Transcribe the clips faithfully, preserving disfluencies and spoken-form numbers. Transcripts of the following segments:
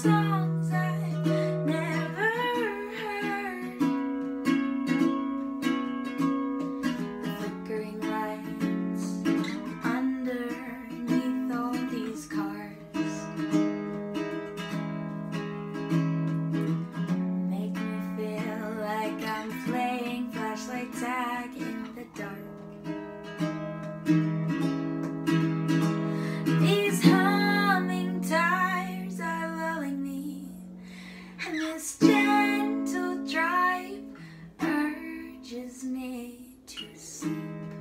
songs I've never heard. The flickering lights underneath all these cars make me feel like I'm playing flashlight tag in the dark. These humming tires are lulling me, and this gentle drive urges me to sleep.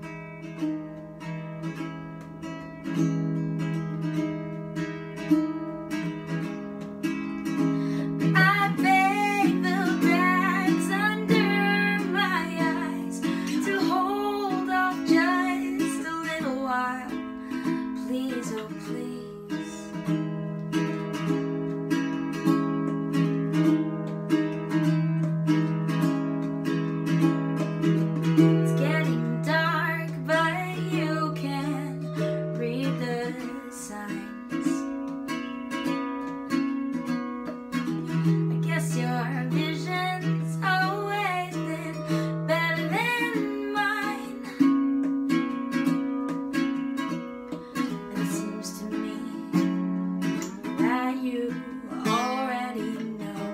I beg the bags under my eyes to hold off just a little while. Please, oh please. It's getting dark, but you can read the signs. I guess your vision's always been better than mine. It seems to me that you already know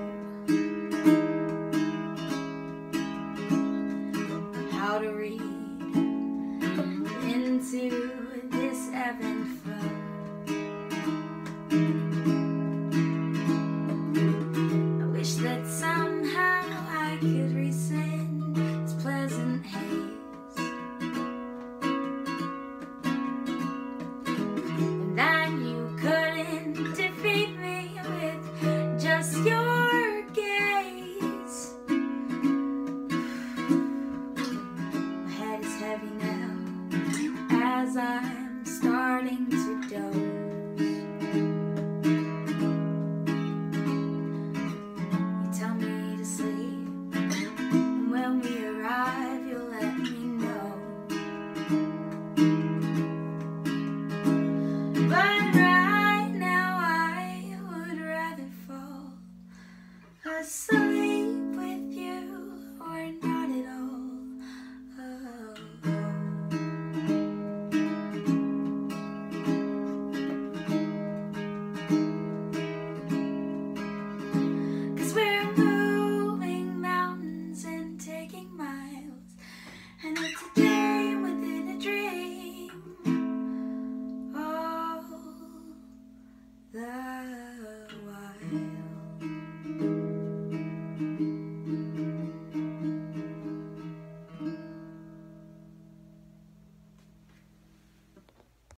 how to read into this ebb and flow. I wish that somehow I could rescind this pleasant haze, and that you couldn't defeat me with just your gaze. My head is heavy now as I'm starting to doze. You tell me to sleep, and when we arrive you'll let me know. But right now I would rather fall asleep with you or not at all. Oh. 'Cause we're moving mountains and taking miles, and it's a dream within a dream all the while.